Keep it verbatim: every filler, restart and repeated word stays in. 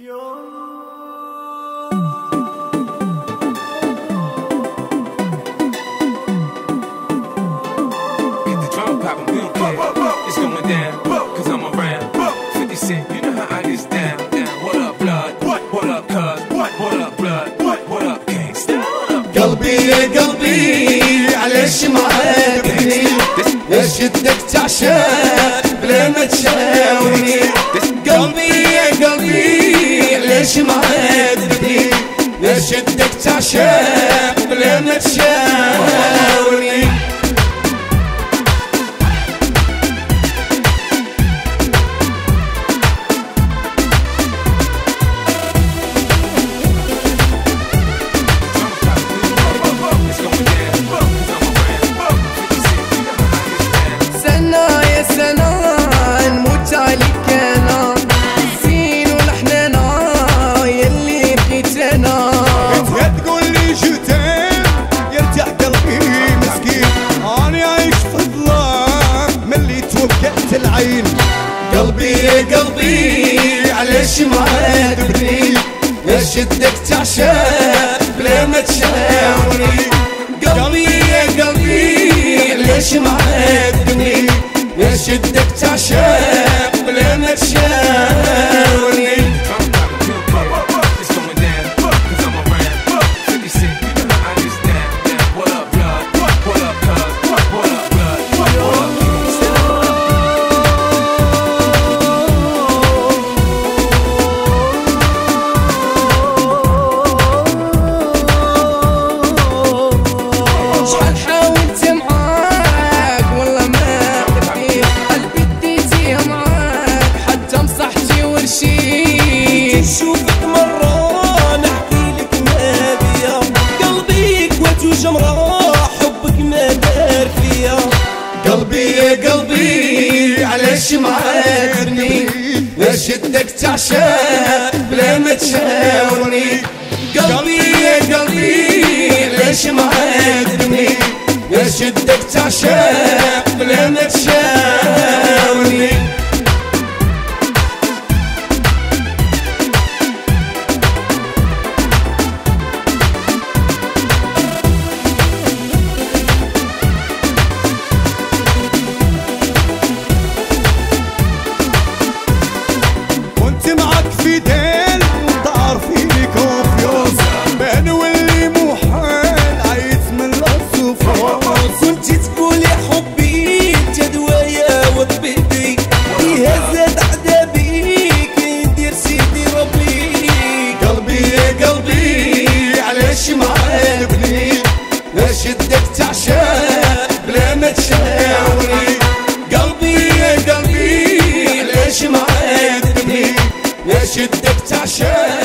It's going down, cause I'm around. fifty Cent, you know how I get down. What up, blood? What up, cuz? What up, blood? What up, gangsta? قلبي يا قلبي علاش معاتبني؟ ليش بدك تعشق بلا ما تشاورني؟ قلبي يا قلبي علاش معاتبني؟ ليش بدك تعشق بلا ما تشاورني؟ العين قلبي يا قلبي علاش معاتبني؟ ليش بدك تعشق بلا ما تشاورني؟ قلبي يا قلبي علاش معاتبني؟ ليش بدك تعشق بلا ما تشاورني؟ شوفك مرة نحكي لك ما بيا قلبي قوات وجمرة حبك ما دار فيا قلبي يا قلبي علاش معاتبني؟ ليش بدك تعشق بلا ما تشاورني؟ قلبي يا قلبي علاش معاتبني؟ ليش بدك تعشق بلا ما تشاورني؟ ليش بدك تعشق بلا ما تشاورني؟ قلبي يا قلبي ليش معاتبني؟ ليش بدك تعشق